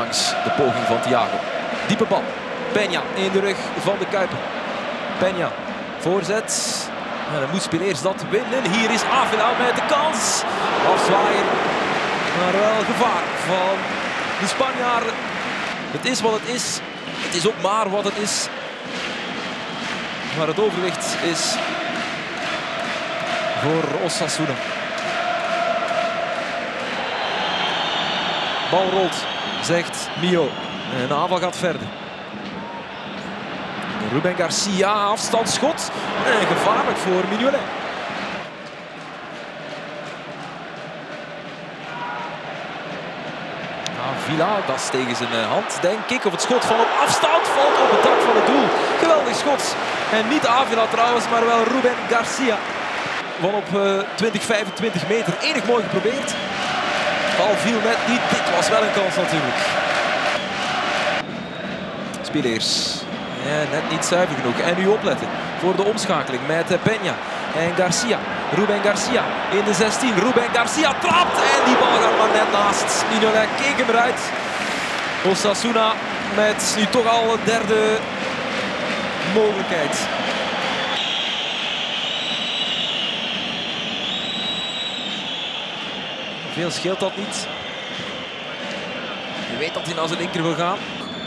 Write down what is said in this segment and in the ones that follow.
ondanks de poging van Thiago. Diepe bal. Peña in de rug van de Kuiper. Peña, voorzet. En dan moet Spileers dat winnen. Hier is Avila met de kans. Afzwaaier, maar wel gevaar van de Spanjaarden. Het is wat het is. Het is ook maar wat het is. Maar het overwicht is voor Osasuna. Bal rolt, zegt Mio. En de aanval gaat verder. Rubén Garcia, afstandsschot. En gevaarlijk voor Mignolet. Avila, dat is tegen zijn hand, denk ik. Of het schot van op afstand valt op het dak van het doel. Geweldig schot. En niet Avila trouwens, maar wel Rubén Garcia. Van op 20-25 meter. Enig mooi geprobeerd. Bal viel net niet. Dit was wel een kans natuurlijk. Spileers. Ja, net niet zuiver genoeg. En nu opletten voor de omschakeling met Peña en Garcia. Rubén Garcia in de 16. Rubén Garcia trapt en die bal gaat maar net naast. Mignolet keek hem eruit. Osasuna met nu toch al een derde mogelijkheid. Veel scheelt dat niet. Je weet dat hij naar zijn linker wil gaan.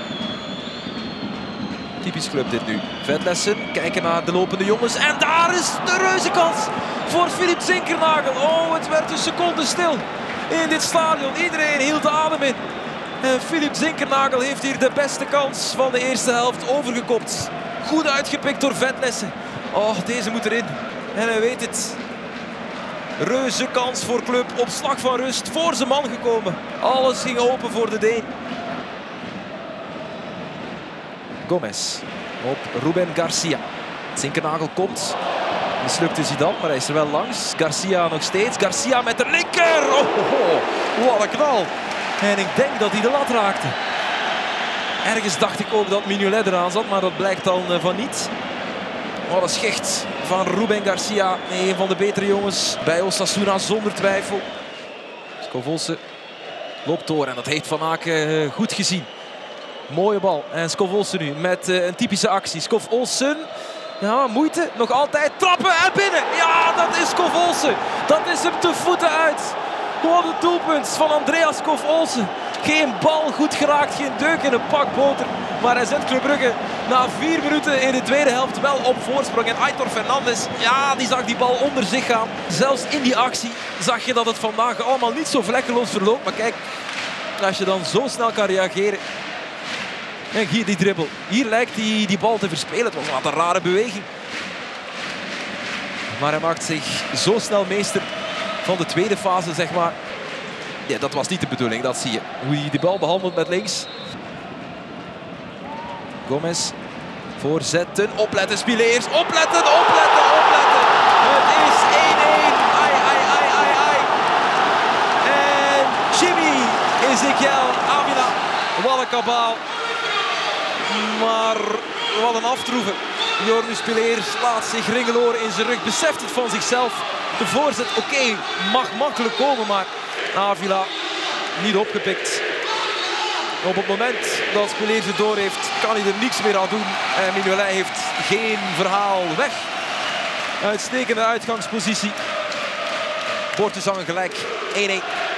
Typisch club dit nu. Vetlessen, kijken naar de lopende jongens. En daar is de reuze kans voor Philipp Zinckernagel. Oh, het werd een seconde stil in dit stadion. Iedereen hield de adem in. En Philipp Zinckernagel heeft hier de beste kans van de eerste helft overgekopt. Goed uitgepikt door Vetlessen. Oh, deze moet erin. En hij weet het. Reuze kans voor club. Op slag van rust voor zijn man gekomen. Alles ging open voor de Deen. Gomez op Rubén Garcia. Zinckernagel komt. Mislukt is hij dan, maar hij is er wel langs. Garcia nog steeds. Garcia met de linker. Oh, wat een knal. En ik denk dat hij de lat raakte. Ergens dacht ik ook dat Mignolet eraan zat, maar dat blijkt dan van niet. Wat een schicht van Rubén Garcia. Een van de betere jongens bij Osasuna zonder twijfel. Scovolse loopt door en dat heeft Van Aken goed gezien. Mooie bal. En Scovolse nu met een typische actie. Scovolse. Ja, moeite. Nog altijd trappen en binnen. Ja, dat is Scovolse. Dat is hem te voeten uit. Wat een doelpunt van Andreas Scovolse. Geen bal goed geraakt. Geen deuk in een pak boter. Maar hij zet Club Brugge na 4 minuten in de tweede helft wel op voorsprong. En Aitor Fernandez, ja, die zag die bal onder zich gaan. Zelfs in die actie zag je dat het vandaag allemaal niet zo vlekkeloos verloopt. Maar kijk, als je dan zo snel kan reageren. En hier die dribbel. Hier lijkt hij die bal te verspelen. Het was wat een rare beweging. Maar hij maakt zich zo snel meester van de tweede fase, zeg maar. Ja, dat was niet de bedoeling, dat zie je. Hoe hij die bal behandelt met links. Gomez. Voorzetten. Opletten, Spileers. Opletten, opletten, opletten. Het is 1-1. Ai, ai, ai, ai, ai. En Jimmy Ezequiel Avila. Wat een kabaal. Maar wat een aftroeven. Jornu Spileers laat zich ringeloren in zijn rug. Beseft het van zichzelf. De voorzet, oké, mag makkelijk komen, maar Avila niet opgepikt. Op het moment dat Spileers het door heeft, kan hij er niks meer aan doen. En Mignolet heeft geen verhaal weg. Uitstekende uitgangspositie. Bortenzangen gelijk. 1-1.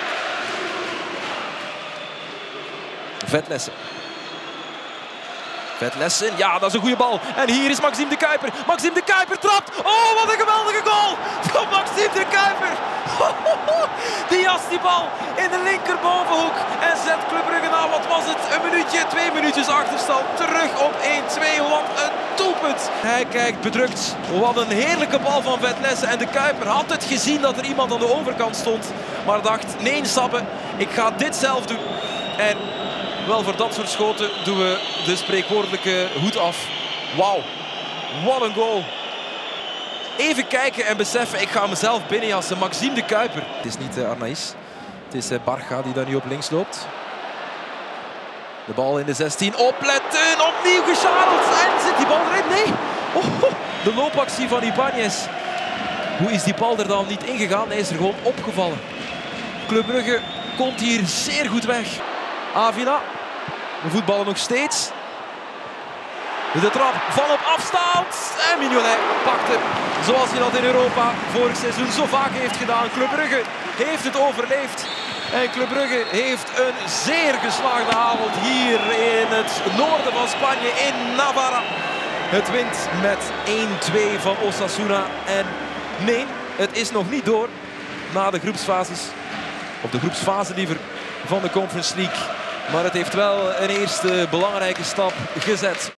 Vetlessen. Vetlessen, ja, dat is een goede bal. En hier is Maxime de Kuiper. Maxime de Kuiper trapt. Oh, wat een geweldige goal van Maxime de Kuiper. Die jast die bal in de linkerbovenhoek. En zet Club Brugge na, wat was het? Een minuutje, 2 minuutjes achterstand. Terug op 1-2. Wat een doelpunt. Hij kijkt bedrukt. Wat een heerlijke bal van Vetlessen. En de Kuiper had het gezien dat er iemand aan de overkant stond. Maar dacht, nee Sabbe, ik ga dit zelf doen. En wel, voor dat soort schoten doen we de spreekwoordelijke hoed af. Wauw, wat een goal. Even kijken en beseffen, ik ga mezelf binnenjassen. Maxime de Kuiper. Het is niet Arnaïs, het is Barga die daar nu op links loopt. De bal in de 16, opletten, opnieuw geschadeld. En zit die bal erin? Nee. De loopactie van Ibanez. Hoe is die bal er dan niet ingegaan? Hij is er gewoon opgevallen. Club Brugge komt hier zeer goed weg. Avila We voetballen nog steeds. De trap van op afstand. En Mignolet pakt hem zoals hij dat in Europa vorig seizoen zo vaak heeft gedaan. Club Brugge heeft het overleefd. En Club Brugge heeft een zeer geslaagde avond hier in het noorden van Spanje, in Navarra. Het wint met 1-2 van Osasuna. En nee, het is nog niet door na de groepsfases. Of de groepsfase liever van de Conference League. Maar het heeft wel een eerste belangrijke stap gezet.